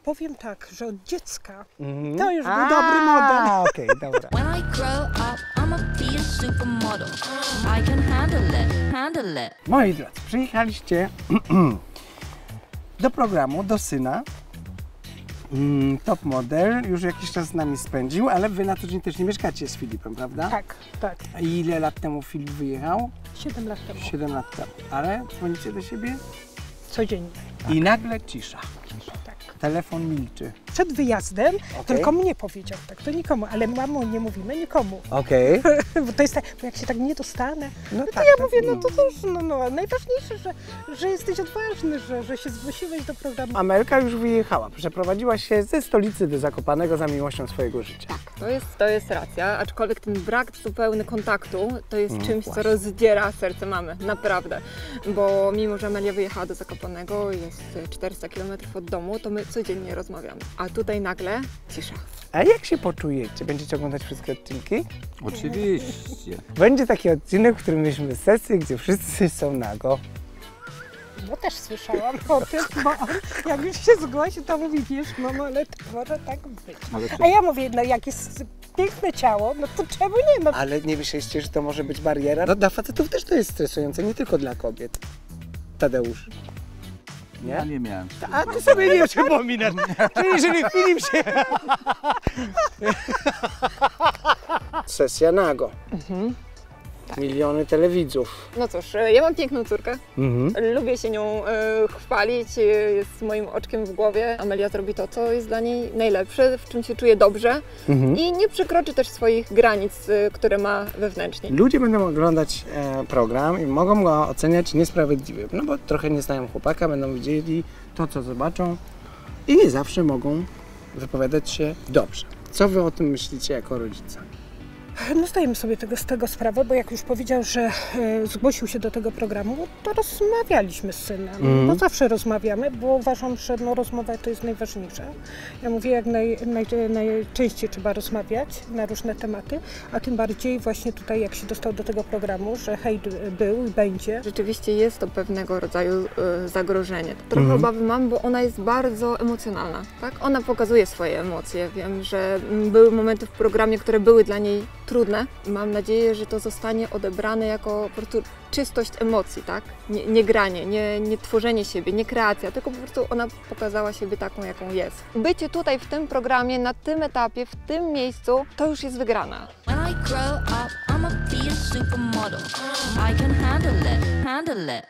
powiem tak, że od dziecka to już był dobry model. Okej, dobra. When I grow up, I'ma be a supermodel. I can handle it. Moi drodzy, przyjechaliście do programu, do syna. Top model już jakiś czas z nami spędził, ale wy na co dzień też nie mieszkacie z Filipem, prawda? Tak, tak. A ile lat temu Filip wyjechał? 7 lat temu. 7 lat temu. Ale dzwonicie do siebie? Codziennie. I nagle cisza. Tak. Telefon milczy. Przed wyjazdem tylko mnie powiedział, tak, to nikomu, ale mamo nie mówimy nikomu. Okej. Bo to jest tak, bo jak się tak nie dostanę, No to tak, ja tak, mówię, no to też, no najważniejsze, że jesteś odważny, że się zgłosiłeś do programu. Amelka już wyjechała. Przeprowadziła się ze stolicy do Zakopanego za miłością swojego życia. To jest racja, aczkolwiek ten brak zupełny kontaktu to jest czymś, co rozdziera serce mamy, naprawdę. Bo mimo, że Amelia wyjechała do Zakopanego, jest 400 km od domu, to my codziennie rozmawiamy. A tutaj nagle cisza. A jak się poczujecie? Będziecie oglądać wszystkie odcinki? Oczywiście. Będzie taki odcinek, w którym mieliśmy sesję, gdzie wszyscy są nago. No też słyszałam o tym, bo on jak już się zgłosił, to mówi, wiesz, mamo, ale to może tak być. A ja mówię, no jak jest piękne ciało, no to czemu nie? No, Ale nie myśleliście, że to może być bariera? No dla facetów też to jest stresujące, nie tylko dla kobiet. Tadeusz. Ja Nie? nie miałem. A ty sobie nie przypominasz. Czyli jeżeli Filip się... Sesja nago. Miliony telewidzów. No cóż, ja mam piękną córkę, lubię się nią chwalić, jest moim oczkiem w głowie. Amelia zrobi to, co jest dla niej najlepsze, w czym się czuje dobrze i nie przekroczy też swoich granic, które ma wewnętrznie. Ludzie będą oglądać program i mogą go oceniać niesprawiedliwie, no bo trochę nie znają chłopaka, będą widzieli to, co zobaczą i nie zawsze mogą wypowiadać się dobrze. Co wy o tym myślicie jako rodzice? no zdajemy sobie z tego sprawę, bo jak już powiedział, że zgłosił się do tego programu, to rozmawialiśmy z synem. Bo zawsze rozmawiamy, bo uważam, że no, rozmowa to jest najważniejsza. Ja mówię, jak najczęściej trzeba rozmawiać na różne tematy, a tym bardziej właśnie tutaj, jak się dostał do tego programu, że hejt był i będzie. Rzeczywiście jest to pewnego rodzaju zagrożenie. Trochę obawy mam, bo ona jest bardzo emocjonalna. Tak? Ona pokazuje swoje emocje. Wiem, że były momenty w programie, które były dla niej trudne. Mam nadzieję, że to zostanie odebrane jako po prostu czystość emocji, tak? Nie granie, nie tworzenie siebie, nie kreacja, tylko po prostu ona pokazała siebie taką, jaką jest. Bycie tutaj w tym programie, na tym etapie, w tym miejscu, to już jest wygrana. When I grow up, I'ma be a supermodel. I can handle it.